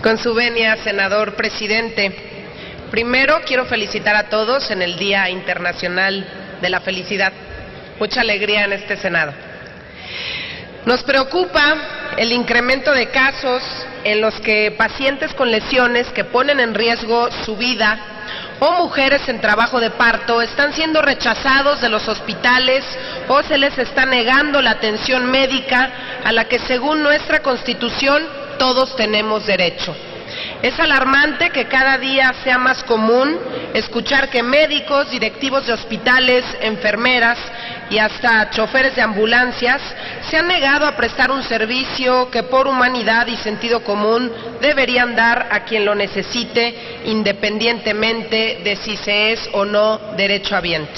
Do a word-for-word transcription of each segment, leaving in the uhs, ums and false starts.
Con su venia, senador presidente. Primero quiero felicitar a todos en el Día Internacional de la Felicidad. Mucha alegría en este Senado. Nos preocupa el incremento de casos en los que pacientes con lesiones que ponen en riesgo su vida o mujeres en trabajo de parto están siendo rechazados de los hospitales o se les está negando la atención médica a la que, según nuestra Constitución, todos tenemos derecho. Es alarmante que cada día sea más común escuchar que médicos, directivos de hospitales, enfermeras y hasta choferes de ambulancias se han negado a prestar un servicio que por humanidad y sentido común deberían dar a quien lo necesite, independientemente de si se es o no derechohabiente.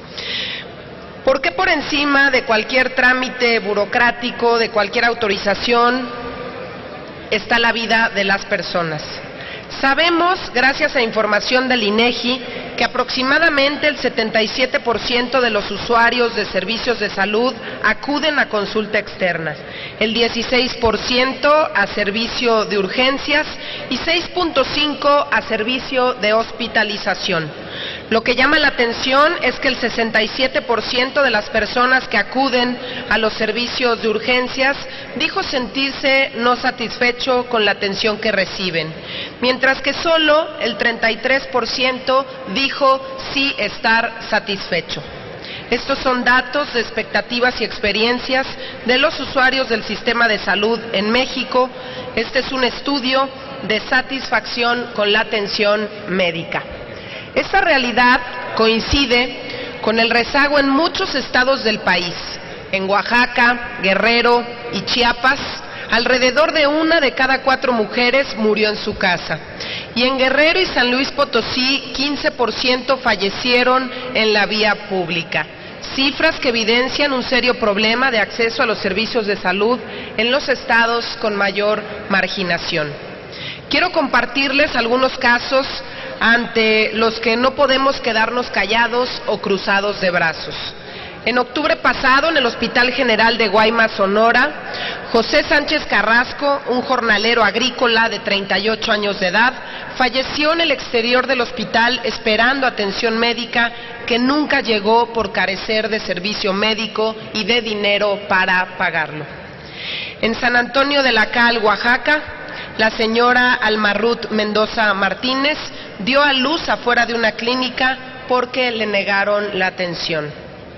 ¿Por qué por encima de cualquier trámite burocrático, de cualquier autorización, está la vida de las personas? Sabemos, gracias a información del INEGI, que aproximadamente el setenta y siete por ciento de los usuarios de servicios de salud acuden a consulta externa, el dieciséis por ciento a servicio de urgencias y seis punto cinco por ciento a servicio de hospitalización. Lo que llama la atención es que el sesenta y siete por ciento de las personas que acuden a los servicios de urgencias dijo sentirse no satisfecho con la atención que reciben, mientras que solo el treinta y tres por ciento dijo sí estar satisfecho. Estos son datos de expectativas y experiencias de los usuarios del sistema de salud en México. Este es un estudio de satisfacción con la atención médica. Esta realidad coincide con el rezago en muchos estados del país. En Oaxaca, Guerrero y Chiapas, alrededor de una de cada cuatro mujeres murió en su casa. Y en Guerrero y San Luis Potosí, quince por ciento fallecieron en la vía pública. Cifras que evidencian un serio problema de acceso a los servicios de salud en los estados con mayor marginación. Quiero compartirles algunos casos ante los que no podemos quedarnos callados o cruzados de brazos. En octubre pasado, en el Hospital General de Guaymas, Sonora, José Sánchez Carrasco, un jornalero agrícola de treinta y ocho años de edad, falleció en el exterior del hospital esperando atención médica que nunca llegó por carecer de servicio médico y de dinero para pagarlo. En San Antonio de la Cal, Oaxaca, la señora Almarrut Mendoza Martínez dio a luz afuera de una clínica porque le negaron la atención.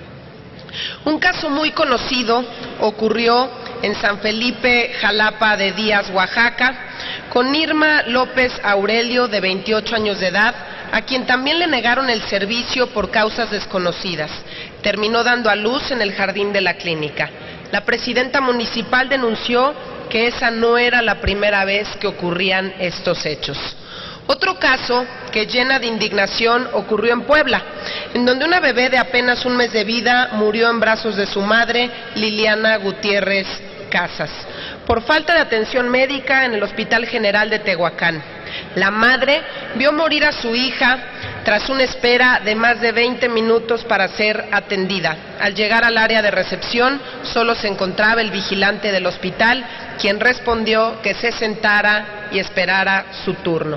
Un caso muy conocido ocurrió en San Felipe, Jalapa de Díaz, Oaxaca, con Irma López Aurelio, de veintiocho años de edad, a quien también le negaron el servicio por causas desconocidas. Terminó dando a luz en el jardín de la clínica. La presidenta municipal denunció que esa no era la primera vez que ocurrían estos hechos. Otro caso que llena de indignación ocurrió en Puebla, en donde una bebé de apenas un mes de vida murió en brazos de su madre, Liliana Gutiérrez Casas, por falta de atención médica en el Hospital General de Tehuacán. La madre vio morir a su hija tras una espera de más de veinte minutos para ser atendida. Al llegar al área de recepción, solo se encontraba el vigilante del hospital, quien respondió que se sentara y esperara su turno.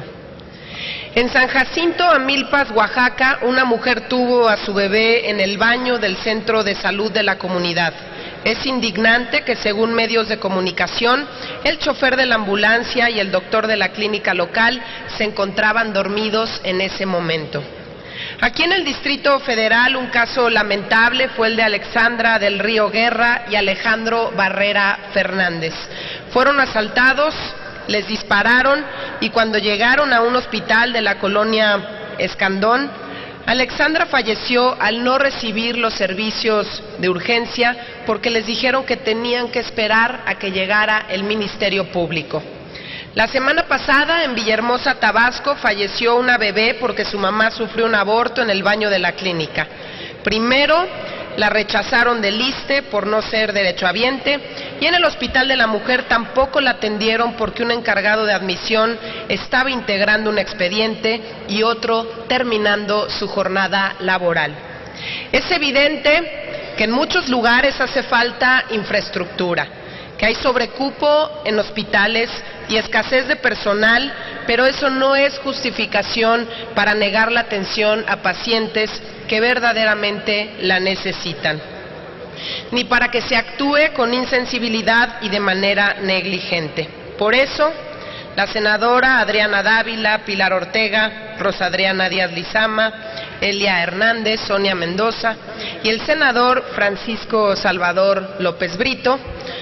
En San Jacinto, Amilpas, Oaxaca, una mujer tuvo a su bebé en el baño del centro de salud de la comunidad. Es indignante que, según medios de comunicación, el chofer de la ambulancia y el doctor de la clínica local se encontraban dormidos en ese momento. Aquí en el Distrito Federal, un caso lamentable fue el de Alexandra del Río Guerra y Alejandro Barrera Fernández. Fueron asaltados, les dispararon y cuando llegaron a un hospital de la colonia Escandón, Alexandra falleció al no recibir los servicios de urgencia porque les dijeron que tenían que esperar a que llegara el Ministerio Público. La semana pasada, en Villahermosa, Tabasco, falleció una bebé porque su mamá sufrió un aborto en el baño de la clínica. Primero, la rechazaron del I S S S T E por no ser derechohabiente y en el Hospital de la Mujer tampoco la atendieron porque un encargado de admisión estaba integrando un expediente y otro terminando su jornada laboral. Es evidente que en muchos lugares hace falta infraestructura que hay sobrecupo en hospitales y escasez de personal, pero eso no es justificación para negar la atención a pacientes que verdaderamente la necesitan, ni para que se actúe con insensibilidad y de manera negligente. Por eso, la senadora Adriana Dávila, Pilar Ortega, Rosa Adriana Díaz Lizama, Elia Hernández, Sonia Mendoza y el senador Francisco Salvador López Brito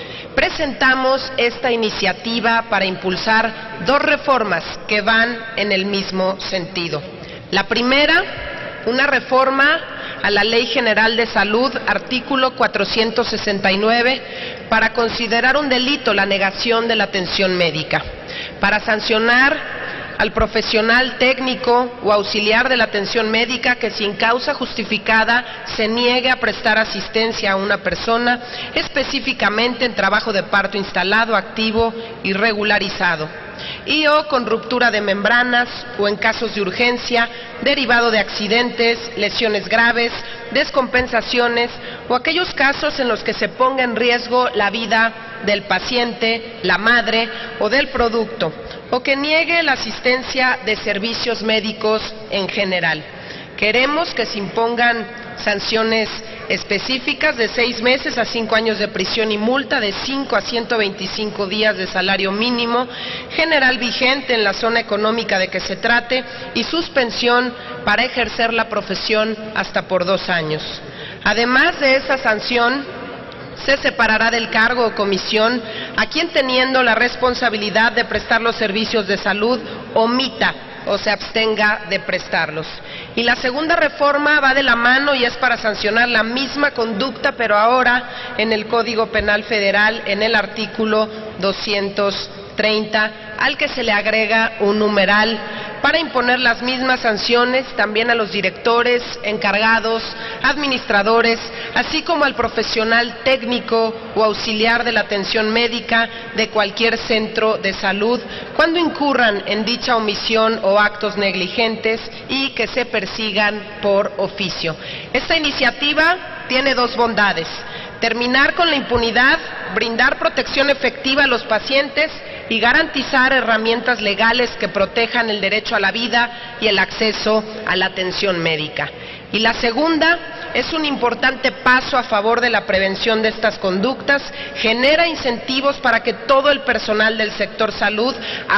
presentamos esta iniciativa para impulsar dos reformas que van en el mismo sentido. La primera, una reforma a la Ley General de Salud, artículo cuatrocientos sesenta y nueve, para considerar un delito la negación de la atención médica, para sancionar al profesional técnico o auxiliar de la atención médica que sin causa justificada se niegue a prestar asistencia a una persona, específicamente en trabajo de parto instalado, activo y regularizado, y o con ruptura de membranas o en casos de urgencia, derivado de accidentes, lesiones graves, descompensaciones o aquellos casos en los que se ponga en riesgo la vida del paciente, la madre o del producto, o que niegue la asistencia de servicios médicos en general. Queremos que se impongan sanciones específicas de seis meses a cinco años de prisión y multa de cinco a ciento veinticinco días de salario mínimo general vigente en la zona económica de que se trate y suspensión para ejercer la profesión hasta por dos años. Además de esa sanción, se separará del cargo o comisión a quien, teniendo la responsabilidad de prestar los servicios de salud, omita o se abstenga de prestarlos. Y la segunda reforma va de la mano y es para sancionar la misma conducta, pero ahora en el Código Penal Federal, en el artículo doscientos treinta, al que se le agrega un numeral para imponer las mismas sanciones también a los directores, encargados, administradores, así como al profesional técnico o auxiliar de la atención médica de cualquier centro de salud cuando incurran en dicha omisión o actos negligentes y que se persigan por oficio. Esta iniciativa tiene dos bondades: terminar con la impunidad, brindar protección efectiva a los pacientes y garantizar herramientas legales que protejan el derecho a la vida y el acceso a la atención médica. Y la segunda es un importante paso a favor de la prevención de estas conductas, genera incentivos para que todo el personal del sector salud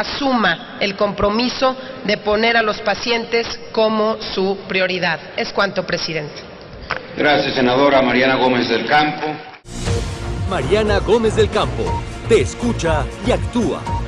asuma el compromiso de poner a los pacientes como su prioridad. Es cuanto, presidente. Gracias, senadora Mariana Gómez del Campo. Mariana Gómez del Campo, te escucha y actúa.